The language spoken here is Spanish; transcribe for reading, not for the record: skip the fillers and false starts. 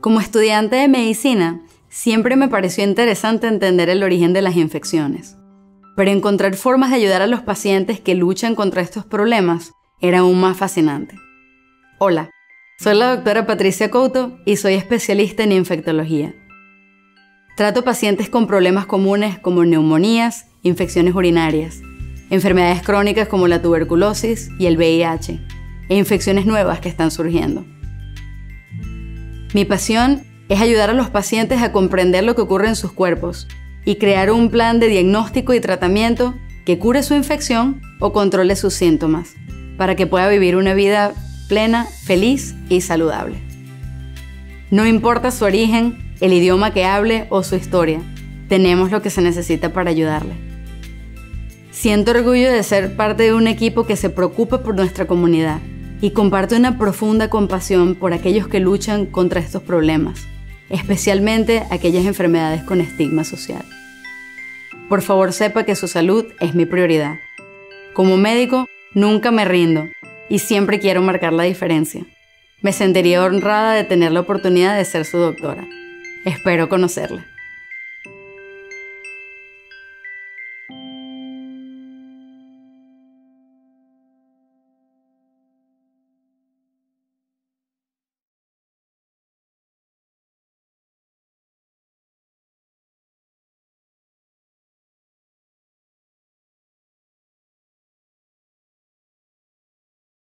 Como estudiante de medicina, siempre me pareció interesante entender el origen de las infecciones. Pero encontrar formas de ayudar a los pacientes que luchan contra estos problemas era aún más fascinante. Hola, soy la doctora Patricia Couto y soy especialista en infectología. Trato pacientes con problemas comunes como neumonías, infecciones urinarias, enfermedades crónicas como la tuberculosis y el VIH, e infecciones nuevas que están surgiendo. Mi pasión es ayudar a los pacientes a comprender lo que ocurre en sus cuerpos y crear un plan de diagnóstico y tratamiento que cure su infección o controle sus síntomas, para que pueda vivir una vida plena, feliz y saludable. No importa su origen, el idioma que hable o su historia, tenemos lo que se necesita para ayudarle. Siento orgullo de ser parte de un equipo que se preocupa por nuestra comunidad y comparte una profunda compasión por aquellos que luchan contra estos problemas, especialmente aquellas enfermedades con estigma social. Por favor, sepa que su salud es mi prioridad. Como médico, nunca me rindo y siempre quiero marcar la diferencia. Me sentiría honrada de tener la oportunidad de ser su doctora. Espero conocerla.